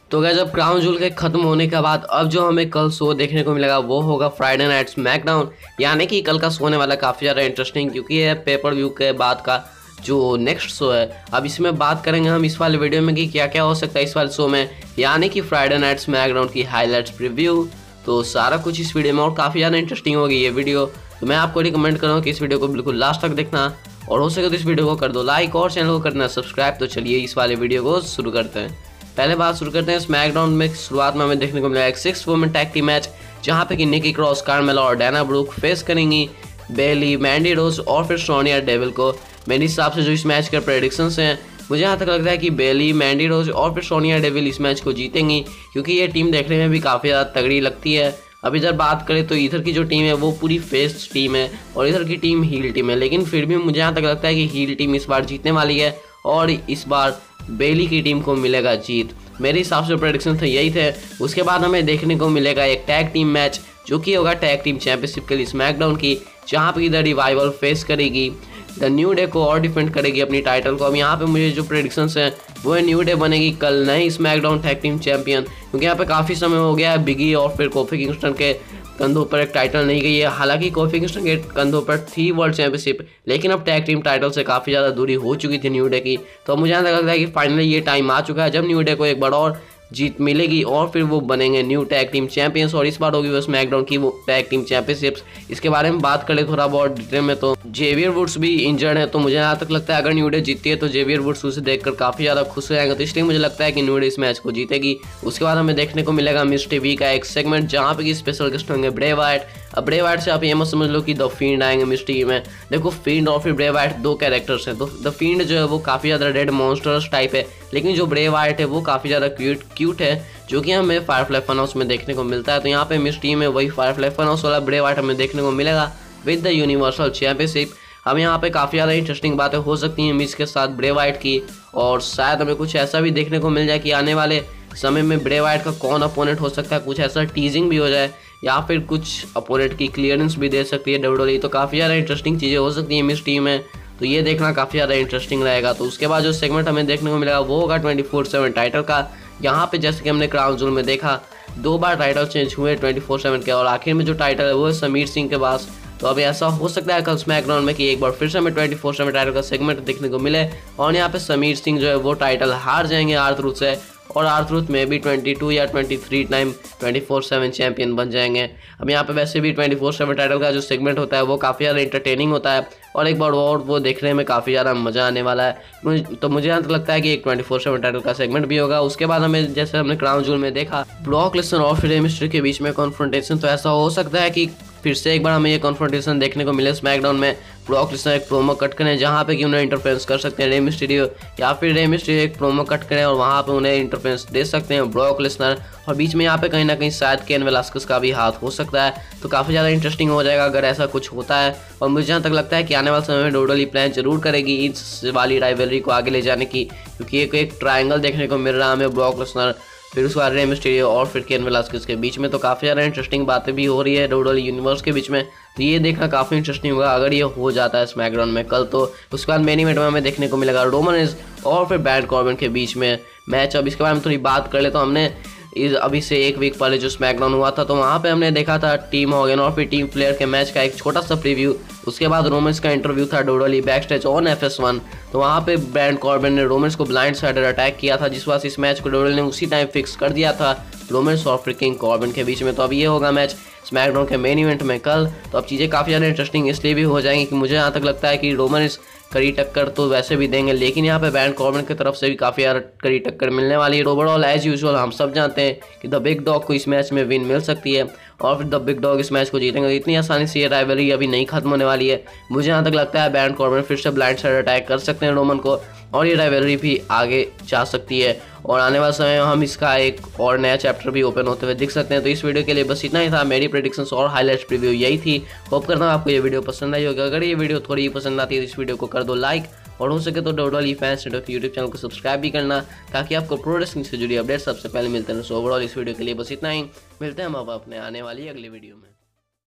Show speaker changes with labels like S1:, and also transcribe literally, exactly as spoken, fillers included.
S1: तो क्या जब क्राउन जूल के खत्म होने के बाद अब जो हमें कल शो देखने को मिलेगा वो होगा फ्राइडे नाइट स्मैकडाउन। यानी कि कल का शो होने वाला काफ़ी ज़्यादा इंटरेस्टिंग, क्योंकि ये पेपर व्यू के बाद का जो नेक्स्ट शो है। अब इसमें बात करेंगे हम इस वाले वीडियो में कि क्या क्या हो सकता है इस वाले शो में, यानी कि फ्राइडे नाइट स्मैकडाउन की हाईलाइट्स प्रीव्यू। तो सारा कुछ इस वीडियो में और काफ़ी ज़्यादा इंटरेस्टिंग होगी ये वीडियो। तो मैं आपको रिकमेंड करूँगा कि इस वीडियो को बिल्कुल लास्ट तक देखना, और हो सके तो इस वीडियो को कर दो लाइक और चैनल को करना सब्सक्राइब। तो चलिए इस वाले वीडियो को शुरू करते हैं। पहले बात शुरू करते हैं स्मैकडाउन में। शुरुआत में हमें देखने को मिला एक six women tag team match, जहां पे कि निकी क्रॉस, कार्मेला और डैना ब्रूक फेस करेंगी बेली, मैंडी रोज और फिर सोनिया डेविल को। मेरे हिसाब से जो इस मैच के प्रेडिक्शंस हैं, मुझे यहाँ तक लगता है कि बेली, मैंडी रोज और फिर सोनिया डेविल इस मैच को जीतेंगी, क्योंकि ये टीम देखने में भी काफ़ी ज़्यादा तगड़ी लगती है। अब इधर बात करें तो इधर की जो टीम है वो पूरी फेस टीम है और इधर की टीम हील टीम है, लेकिन फिर भी मुझे यहाँ तक लगता है कि हील टीम इस बार जीतने वाली है और इस बार बेली की टीम को मिलेगा जीत। मेरे हिसाब से प्रेडिक्शन थे यही थे। उसके बाद हमें देखने को मिलेगा एक टैग टीम मैच, जो कि होगा टैग टीम चैंपियनशिप के लिए स्मैकडाउन की, जहाँ पे इधर रिवाइवल फेस करेगी द न्यू डे को और डिफेंड करेगी अपनी टाइटल को। अब यहाँ पे मुझे जो प्रेडिक्शंस हैं वो है न्यू डे बनेगी कल नई स्मैकडाउन टैग टीम चैंपियन, क्योंकि यहाँ पे काफ़ी समय हो गया है बिगी और फिर कोफी किंगस्टन के कंधों पर एक टाइटल नहीं गई है। हालांकि कोफी किंगस्टन के कंधों पर थी वर्ल्ड चैंपियनशिप, लेकिन अब टैग टीम टाइटल से काफ़ी ज़्यादा दूरी हो चुकी थी न्यू डे की। तो मुझे यहाँ लगता है कि फाइनली ये टाइम आ चुका है जब न्यू डे को एक बार और जीत मिलेगी और फिर वो बनेंगे न्यू टैग टीम चैंपियंस, और इस बार होगी वो स्मैकडाउन की वो टैग टीम चैंपियनशिप्स। इसके बारे में बात करें थोड़ा बहुत डिटेल में, तो जेवियर वुड्स भी इंजर्ड है, तो मुझे यहाँ तक लगता है अगर न्यू डे जीतती है तो जेवियर वुड्स उसे देखकर काफ़ी ज़्यादा खुश हो जाएंगे, तो इसलिए मुझे लगता है कि न्यू डे इस मैच को जीतेगी। उसके बाद हमें देखने को मिलेगा मिस टीवी का एक सेगमेंट, जहाँ पे कि स्पेशल गेस्ट होंगे ब्रे वाइट। अब ब्रे वाइट से आप ये मत समझ लो कि द फील्ड आएंगे मिस टीवी में। देखो फील्ड और फिर ब्रे वाइट दो कैरेक्टर्स हैं, तो द फील्ड जो है वो काफ़ी ज़्यादा रेड मॉन्स्टर्स टाइप है, लेकिन जो ब्रे वाइट है वो काफ़ी ज़्यादा क्यूट क्यूट है, जो कि हमें फायरफ्लाई फन हाउस में देखने को मिलता है। तो यहाँ पे मिस टीम में वही फायरफ्लाई फन हाउस वाला ब्रे वाइट हमें देखने को मिलेगा विद द यूनिवर्सल चैंपियनशिप। अब यहाँ पे काफ़ी ज़्यादा इंटरेस्टिंग बातें हो सकती हैं मिस के साथ ब्रे वाइट की, और शायद हमें कुछ ऐसा भी देखने को मिल जाए कि आने वाले समय में ब्रे वाइट का कौन अपोनेंट हो सकता है, कुछ ऐसा टीजिंग भी हो जाए या फिर कुछ अपोनेंट की क्लियरेंस भी दे सकती है डब्ल्यूडब्ल्यूई। तो काफ़ी ज़्यादा इंटरेस्टिंग चीज़ें हो सकती हैं मिस टीम में, तो ये देखना काफ़ी ज़्यादा इंटरेस्टिंग रहेगा। तो उसके बाद जो सेगमेंट हमें देखने को मिलेगा वो होगा ट्वेंटी फोर सेवन टाइटल का। यहाँ पे जैसे कि हमने क्राउन जूल में देखा दो बार टाइटल चेंज हुए ट्वेंटी फोर सेवन के, और आखिर में जो टाइटल है वो है समीर सिंह के पास। तो अब ऐसा हो सकता है कल स्मैकडाउन में कि एक बार फिर से हमें ट्वेंटी फोर सेवन टाइटल का सेगमेंट देखने को मिले, और यहाँ पे समीर सिंह जो है वो टाइटल हार जाएंगे आर्थरूथ से, और आर्थरूथ में भी ट्वेंटी टू या twenty three time twenty four seven champion बन जाएंगे। अब यहाँ पे वैसे भी ट्वेंटी फोर सेवन टाइटल का जो सेगमेंट होता है वो काफ़ी ज़्यादा इंटरटेनिंग होता है, और एक बार और वो देखने में काफ़ी ज़्यादा मज़ा आने वाला है। तो मुझे यहाँ तक लगता है कि एक ट्वेंटी फोर सेवन टाइटल का सेगमेंट भी होगा। उसके बाद हमें जैसे हमने क्राउन जूल में देखा ब्रॉक लेसनर और फिर रे मिस्टेरियो के बीच में कॉन्फ्रंटेशन, तो ऐसा हो सकता है कि फिर से एक बार हमें ये कॉन्फ्रंटेशन देखने को मिले स्मैकडाउन में। ब्रॉक लेसनर एक प्रोमो कट करें जहाँ पे कि उन्हें इंटरफेरेंस कर सकते हैं रे मिस्टेरियो, या फिर रे मिस्टेरियो एक प्रोमो कट करें और वहाँ पे उन्हें इंटरफेरेंस दे सकते हैं ब्रॉक लेसनर, और बीच में यहाँ पे कहीं ना कहीं शायद केन वेलास्केस का भी हाथ हो सकता है। तो काफ़ी ज़्यादा इंटरेस्टिंग हो जाएगा अगर ऐसा कुछ होता है, और मुझे जहाँ तक लगता है कि आने वाले समय में डब्ल्यूडब्ल्यूई प्लान जरूर करेगी इस वाली राइवलरी को आगे ले जाने की, क्योंकि एक एक ट्रायंगल देखने को मिल रहा है हमें ब्रॉक लेसनर फिर उसके बाद रे मिस्टेरियो और फिर केन वेलास्केस के बीच में। तो काफ़ी ज़्यादा इंटरेस्टिंग बातें भी हो रही है डब्ल्यूडब्ल्यूई यूनिवर्स के बीच में, तो ये देखना काफ़ी इंटरेस्टिंग होगा अगर ये हो जाता है स्मैकडाउन में कल। तो उसके बाद मेन इवेंट में हमें देखने को मिलेगा रोमन रेंज और फिर बैरन कॉर्बिन के बीच में मैच। अब इसके बारे में थोड़ी बात कर ले तो हमने इस अभी से एक वीक पहले जो स्मैकडाउन हुआ था तो वहाँ पे हमने देखा था टीम हॉगन और फिर टीम फ्लेयर के मैच का एक छोटा सा प्रीव्यू। उसके बाद रोमेंस का इंटरव्यू था WWE back stage on F S one, तो वहाँ पे बैरन कॉर्बिन ने रोमेंस को ब्लाइंड साइडर अटैक किया था, जिस वजह से इस मैच को डब्ल्यूडब्ल्यूई ने उसी टाइम फिक्स कर दिया था रोमेंस और फिर किंग कॉर्बिन के बीच में। तो अब ये होगा मैच स्मैकडाउन के मेन इवेंट में कल। तो अब चीज़ें काफ़ी ज़्यादा इंटरेस्टिंग इसलिए भी हो जाएंगी कि मुझे यहाँ तक लगता है कि रोमेंस कड़ी टक्कर तो वैसे भी देंगे, लेकिन यहाँ पे बैरन कॉर्बिन की तरफ से भी काफ़ी यार कड़ी टक्कर मिलने वाली है। ओवरऑल एज यूजुअल हम सब जानते हैं कि द बिग डॉग को इस मैच में विन मिल सकती है, और फिर द बिग डॉग इस मैच को जीतेंगे। तो इतनी आसानी से ये राइवलरी अभी नहीं खत्म होने वाली है। मुझे यहाँ तक लगता है बैरन कॉर्बिन फिर से ब्लाइंड साइड अटैक कर सकते हैं रोमन को, और ये राइवलरी भी आगे जा सकती है, और आने वाले समय में हम इसका एक और नया चैप्टर भी ओपन होते हुए दिख सकते हैं। तो इस वीडियो के लिए बस इतना ही था। मेरी प्रेडिक्शंस और हाईलाइट्स प्रीव्यू यही थी। होप करता हूँ आपको ये वीडियो पसंद आई होगी। अगर ये वीडियो थोड़ी ही पसंद आती है तो इस वीडियो को कर दो लाइक, और हो सके तो WWE fans network YouTube channel को सब्सक्राइब भी करना, ताकि आपको प्रो रेसलिंग से जुड़ी अपडेट सबसे पहले मिलते हैं। सो ओवरऑल इस वीडियो के लिए बस इतना ही। मिलते हैं हम अब अपने आने वाली अगली वीडियो में।